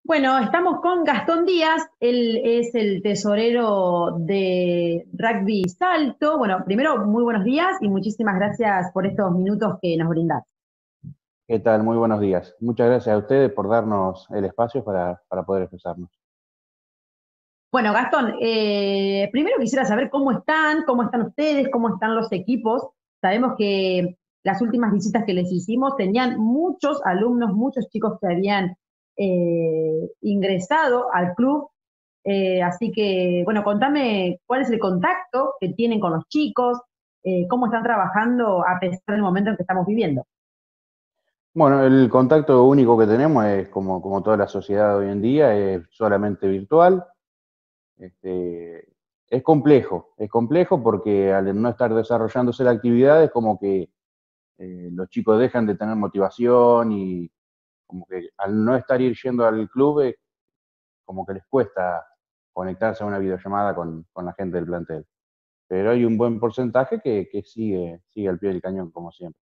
Bueno, estamos con Gastón Díaz, él es el tesorero de Rugby Salto. Bueno, primero, muy buenos días y muchísimas gracias por estos minutos que nos brindás. ¿Qué tal? Muy buenos días. Muchas gracias a ustedes por darnos el espacio para poder expresarnos. Bueno, Gastón, primero quisiera saber cómo están ustedes, cómo están los equipos. Sabemos que las últimas visitas que les hicimos tenían muchos alumnos, muchos chicos que habían ingresado al club. Así que, bueno, contame cuál es el contacto que tienen con los chicos, cómo están trabajando a pesar del momento en que estamos viviendo. Bueno, el contacto único que tenemos es, como toda la sociedad hoy en día, es solamente virtual. Este, es complejo porque al no estar desarrollándose la actividad es como que los chicos dejan de tener motivación y como que al no estar yendo al club es como que les cuesta conectarse a una videollamada con la gente del plantel. Pero hay un buen porcentaje que sigue al pie del cañón, como siempre.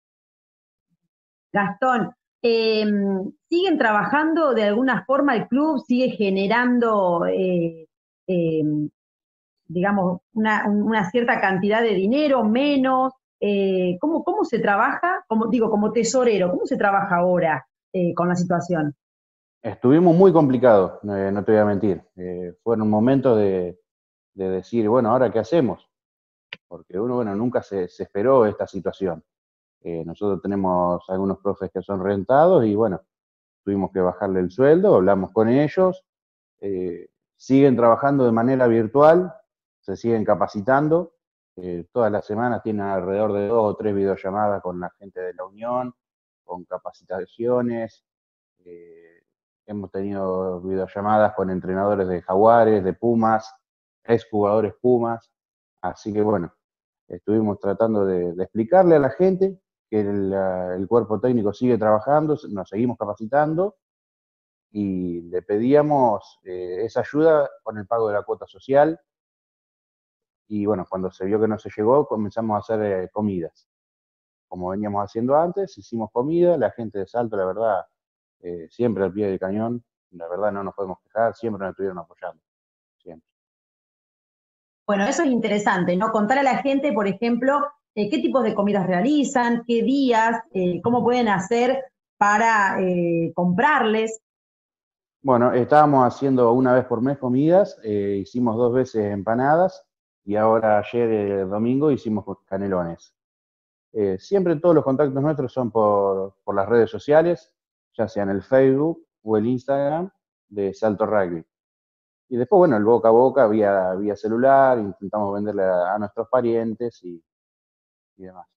Gastón, eh, ¿siguen trabajando de alguna forma el club? ¿Sigue generando, eh, digamos, una cierta cantidad de dinero, menos? ¿Cómo se trabaja? Como digo, como tesorero, ¿cómo se trabaja ahora con la situación? Estuvimos muy complicados, no te voy a mentir. Fueron momentos de decir, bueno, ¿ahora qué hacemos? Porque uno, bueno, nunca se esperó esta situación. Nosotros tenemos algunos profes que son rentados y, bueno, tuvimos que bajarle el sueldo, hablamos con ellos, siguen trabajando de manera virtual, se siguen capacitando. Todas las semanas tienen alrededor de 2 o 3 videollamadas con la gente de la Unión, con capacitaciones. Eh, Hemos tenido videollamadas con entrenadores de Jaguares, de Pumas, exjugadores Pumas. Así que bueno, estuvimos tratando de explicarle a la gente que el cuerpo técnico sigue trabajando, nos seguimos capacitando y le pedíamos esa ayuda con el pago de la cuota social. Y bueno, cuando se vio que no se llegó, comenzamos a hacer comidas. Como veníamos haciendo antes, hicimos comida, la gente de Salto, la verdad, siempre al pie del cañón, la verdad no nos podemos quejar, siempre nos estuvieron apoyando, siempre. Bueno, eso es interesante, ¿no? Contar a la gente, por ejemplo, qué tipos de comidas realizan, qué días, cómo pueden hacer para comprarles. Bueno, estábamos haciendo una vez por mes comidas, hicimos 2 veces empanadas y ahora ayer, domingo, hicimos canelones. Siempre todos los contactos nuestros son por las redes sociales, ya sea en el Facebook o el Instagram de Salto Rugby. Y después, bueno, el boca a boca, vía celular, intentamos venderle a nuestros parientes y demás.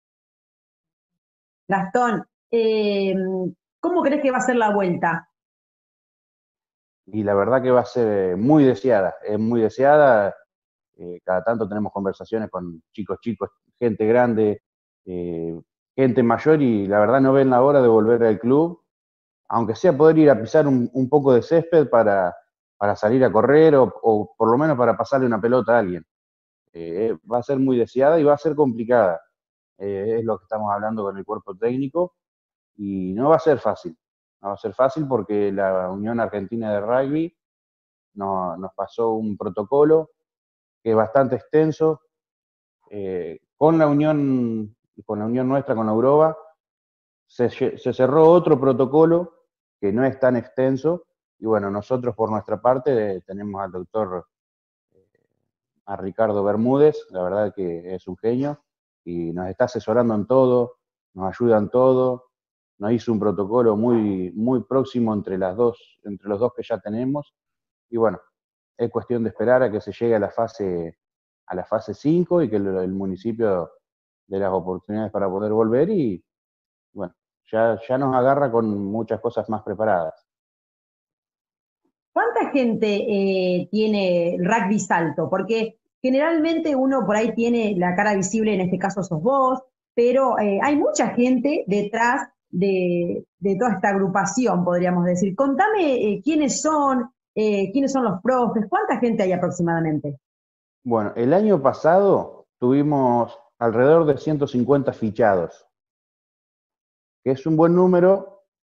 Gastón, ¿cómo crees que va a ser la vuelta? Y la verdad que va a ser muy deseada, es muy deseada. Cada tanto tenemos conversaciones con chicos, gente grande, eh, gente mayor y la verdad no ven la hora de volver al club, aunque sea poder ir a pisar un poco de césped para salir a correr o por lo menos para pasarle una pelota a alguien. Va a ser muy deseada y va a ser complicada. Es lo que estamos hablando con el cuerpo técnico y no va a ser fácil. No va a ser fácil porque la Unión Argentina de Rugby nos pasó un protocolo que es bastante extenso. Con la unión nuestra, con la Uroba, se cerró otro protocolo que no es tan extenso. Y bueno, nosotros por nuestra parte tenemos al doctor, a Ricardo Bermúdez, la verdad que es un genio y nos está asesorando en todo, nos ayuda en todo, nos hizo un protocolo muy próximo entre los dos que ya tenemos. Y bueno, es cuestión de esperar a que se llegue a la fase 5 y que el municipio dé las oportunidades para poder volver y bueno, ya nos agarra con muchas cosas más preparadas. ¿Cuánta gente tiene Rugby Salto? Porque generalmente uno por ahí tiene la cara visible, en este caso sos vos, pero hay mucha gente detrás de toda esta agrupación, podríamos decir. Contame quiénes son los profes, cuánta gente hay aproximadamente. Bueno, el año pasado tuvimos alrededor de 150 fichados, que es un buen número,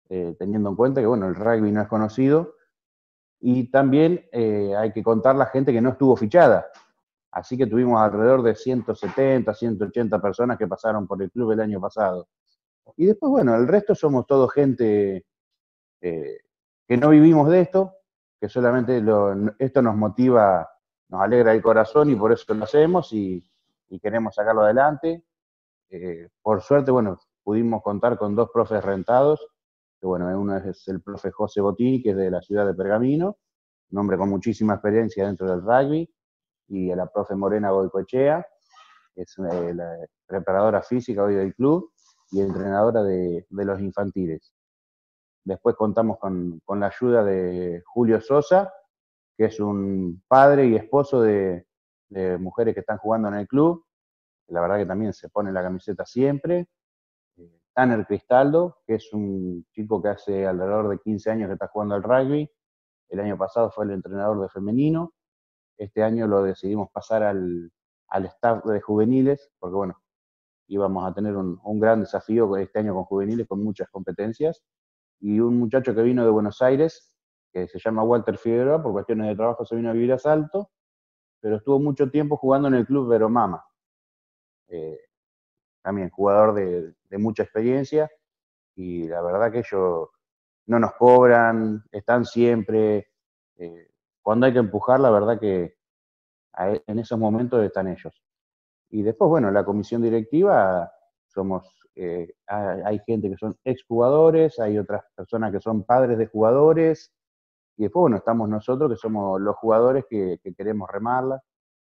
teniendo en cuenta que, bueno, el rugby no es conocido y también hay que contar la gente que no estuvo fichada. Así que tuvimos alrededor de 170, 180 personas que pasaron por el club el año pasado. Y después, bueno, el resto somos todo gente eh, que no vivimos de esto, que solamente esto nos motiva, nos alegra el corazón y por eso lo hacemos y queremos sacarlo adelante. Por suerte, bueno, pudimos contar con dos profes rentados, que bueno, uno es el profe José Botín, que es de la ciudad de Pergamino, un hombre con muchísima experiencia dentro del rugby, y a la profe Morena Goicoechea, que es la preparadora física hoy del club y entrenadora de los infantiles. Después contamos con la ayuda de Julio Sosa, que es un padre y esposo de mujeres que están jugando en el club. La verdad que también se pone la camiseta siempre. Tanner Cristaldo, que es un chico que hace alrededor de 15 años que está jugando al rugby. El año pasado fue el entrenador de femenino. Este año lo decidimos pasar al staff de juveniles, porque bueno, íbamos a tener un gran desafío este año con juveniles, con muchas competencias. Y un muchacho que vino de Buenos Aires, que se llama Walter Figueroa, por cuestiones de trabajo se vino a vivir a Salto, pero estuvo mucho tiempo jugando en el club Veromama. Eh, También jugador de mucha experiencia, y la verdad que ellos no nos cobran, están siempre. eh, Cuando hay que empujar, la verdad que en esos momentos están ellos. Y después, bueno, la comisión directiva somos, hay gente que son exjugadores, hay otras personas que son padres de jugadores, y después, bueno, estamos nosotros que somos los jugadores que queremos remarla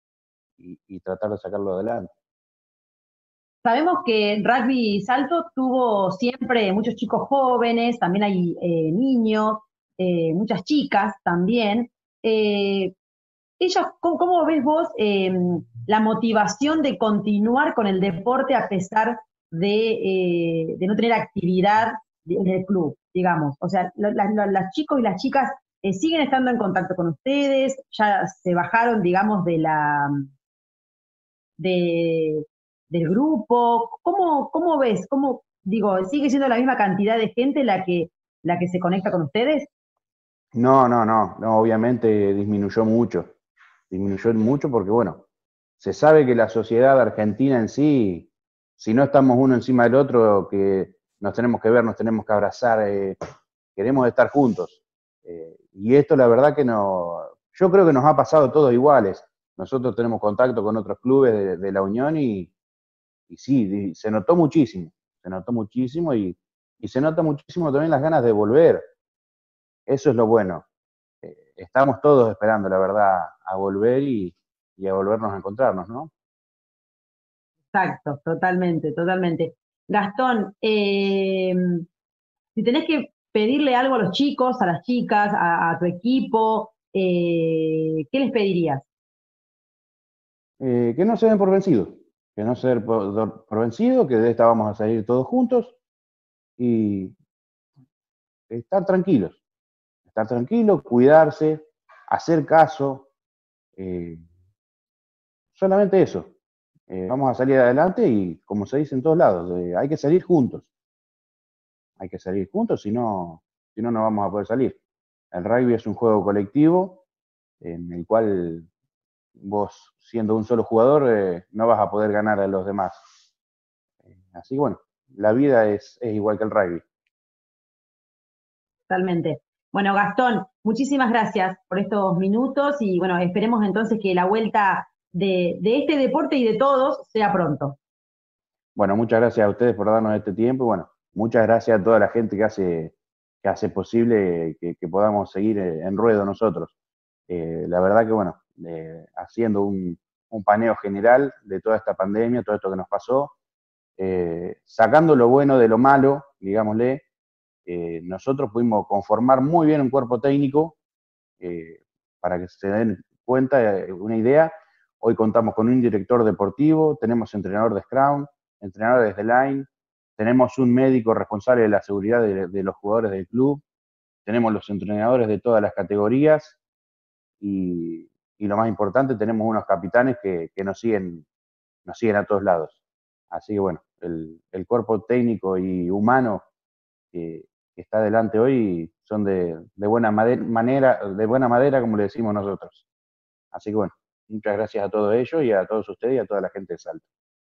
y tratar de sacarlo adelante. Sabemos que Rugby Salto tuvo siempre muchos chicos jóvenes, también hay niños, muchas chicas también. Eh, Ellas, ¿cómo ves vos la motivación de continuar con el deporte a pesar de no tener actividad en el club, digamos? O sea, los chicos y las chicas siguen estando en contacto con ustedes, ya se bajaron, digamos, de, del grupo. ¿Cómo ves? Digo, sigue siendo la misma cantidad de gente la que se conecta con ustedes? No, obviamente disminuyó mucho porque, bueno, se sabe que la sociedad argentina en sí, si no estamos uno encima del otro, que nos tenemos que ver, nos tenemos que abrazar, queremos estar juntos. Y esto la verdad que no, yo creo que nos ha pasado todos iguales. Nosotros tenemos contacto con otros clubes de la Unión y sí, se notó muchísimo y se nota muchísimo también las ganas de volver. Eso es lo bueno. Estamos todos esperando, la verdad, a volver y a volvernos a encontrarnos, ¿no? Exacto, totalmente, totalmente. Gastón, si tenés que pedirle algo a los chicos, a las chicas, a tu equipo, ¿qué les pedirías? Que no se den por vencidos, que no se den por vencidos, que de esta vamos a salir todos juntos y estar tranquilos, cuidarse, hacer caso, eh, solamente eso. Vamos a salir adelante y, como se dice en todos lados, hay que salir juntos, si no, no vamos a poder salir. El rugby es un juego colectivo en el cual vos, siendo un solo jugador, no vas a poder ganar a los demás. Así que bueno, la vida es igual que el rugby. Totalmente. Bueno, Gastón, muchísimas gracias por estos minutos y bueno, esperemos entonces que la vuelta de este deporte y de todos sea pronto. Bueno, muchas gracias a ustedes por darnos este tiempo y bueno, muchas gracias a toda la gente que hace posible que podamos seguir en ruedo nosotros. La verdad que bueno, haciendo un paneo general de toda esta pandemia, todo esto que nos pasó, sacando lo bueno de lo malo, digámosle, nosotros pudimos conformar muy bien un cuerpo técnico. eh, para que se den cuenta, una idea, hoy contamos con un director deportivo, tenemos entrenador de Scrum, entrenadores de Line, tenemos un médico responsable de la seguridad de los jugadores del club, tenemos los entrenadores de todas las categorías y lo más importante, tenemos unos capitanes que nos siguen a todos lados. Así que bueno, el cuerpo técnico y humano que está adelante hoy son de buena manera, de buena madera, como le decimos nosotros. Así que bueno, muchas gracias a todos ellos y a todos ustedes y a toda la gente de Salto.